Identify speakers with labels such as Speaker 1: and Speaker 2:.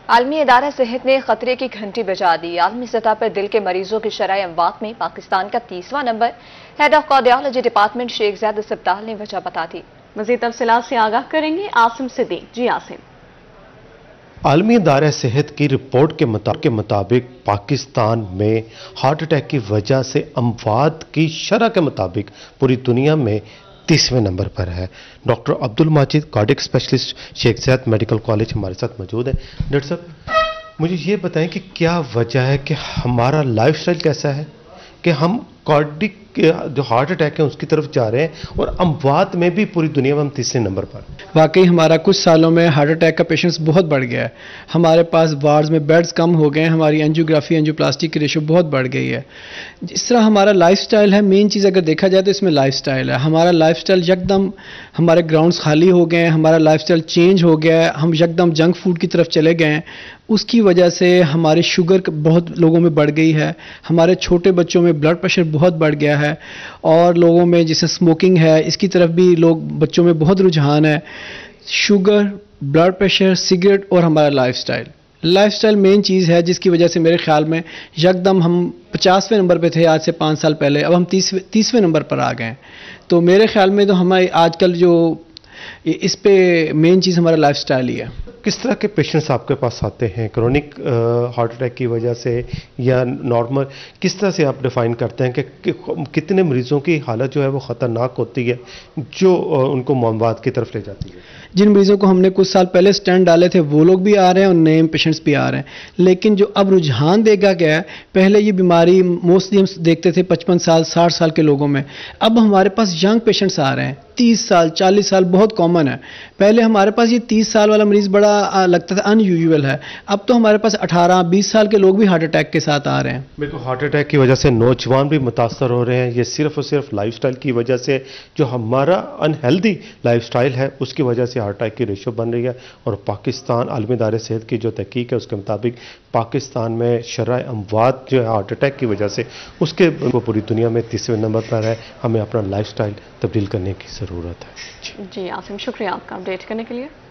Speaker 1: आलमी इदारा सेहत ने खतरे की घंटी बजा दी। आलमी सतह पर दिल के मरीजों की शरह अमवात में पाकिस्तान का 30वां नंबर। Head of cardiology department Sheikh Zayed अस्पताल ने वजह बता दी।
Speaker 2: मज़ीद तफसीलात से आगाह करेंगे आसिम सिद्दीक। जी आसिम।
Speaker 3: आलमी इदारा सेहत की रिपोर्ट के मुताबिक पाकिस्तान में हार्ट अटैक की वजह से अमवात की शरह के मुताबिक पूरी दुनिया में 30वें नंबर पर है। Doctor Abdul Majid cardiac specialist Sheikh Zayed medical college हमारे साथ मौजूद है। डॉक्टर साहब, मुझे ये बताएं कि क्या वजह है कि हमारा लाइफस्टाइल कैसा है कि हम कार्डिक जो हार्ट अटैक है उसकी तरफ जा रहे हैं और अमवात में भी पूरी दुनिया में हम 30वें नंबर पर।
Speaker 4: वाकई हमारा कुछ सालों में हार्ट अटैक का पेशेंट्स बहुत बढ़ गया है। हमारे पास वार्ड्स में बेड्स कम हो गए हैं, हमारी एंजियोग्राफी एंजियोप्लास्टी की रेशो बहुत बढ़ गई है। जिस तरह हमारा लाइफस्टाइल है, मेन चीज़ अगर देखा जाए तो इसमें लाइफस्टाइल है। हमारा लाइफस्टाइल यकदम, हमारे ग्राउंड्स खाली हो गए हैं, हमारा लाइफस्टाइल चेंज हो गया है, हम यकदम जंक फूड की तरफ चले गए हैं। उसकी वजह से हमारी शुगर बहुत लोगों में बढ़ गई है, हमारे छोटे बच्चों में ब्लड प्रेशर बहुत बढ़ गया है और लोगों में जैसे स्मोकिंग है इसकी तरफ भी लोग बच्चों में बहुत रुझान है। शुगर, ब्लड प्रेशर, सिगरेट और हमारा लाइफस्टाइल मेन चीज़ है जिसकी वजह से मेरे ख्याल में यकदम हम 50वें नंबर पे थे आज से 5 साल पहले, अब हम 30वें नंबर पर आ गए हैं। तो मेरे ख्याल में तो हमारे आजकल जो इस पे मेन चीज़ हमारा लाइफस्टाइल ही है।
Speaker 3: किस तरह के पेशेंट्स आपके पास आते हैं क्रोनिक हार्ट अटैक की वजह से या नॉर्मल, किस तरह से आप डिफाइन करते हैं कि कितने मरीजों की हालत जो है वो ख़तरनाक होती है जो उनको मौत की तरफ ले जाती है?
Speaker 4: जिन मरीजों को हमने कुछ साल पहले स्टेंट डाले थे वो लोग भी आ रहे हैं और नए पेशेंट्स भी आ रहे हैं, लेकिन जो अब रुझान देखा गया है, पहले ये बीमारी मोस्टली हम देखते थे 55 साल 60 साल के लोगों में, अब हमारे पास यंग पेशेंट्स आ रहे हैं। 30 साल 40 साल बहुत कॉमन है। पहले हमारे पास ये 30 साल वाला मरीज बड़ा लगता था अनयूजुअल है, अब तो हमारे पास 18-20 साल के लोग भी हार्ट अटैक के साथ आ रहे हैं।
Speaker 3: बिल्कुल, हार्ट अटैक की वजह से नौजवान भी मुतासर हो रहे हैं। ये सिर्फ और सिर्फ लाइफस्टाइल की वजह से, जो हमारा अनहेल्दी लाइफस्टाइल है उसकी वजह से हार्ट अटैक की रेशो बन रही है। और पाकिस्तान आलमी इदारे सेहत की जो तहकीक है उसके मुताबिक पाकिस्तान में शरह अमवात जो है हार्ट अटैक की वजह से उसके वो पूरी दुनिया में 30वें नंबर पर है। हमें अपना लाइफस्टाइल तब्दील करने की ज़रूरत है।
Speaker 2: जी आसिम, शुक्रिया आपका अपडेट करने के लिए।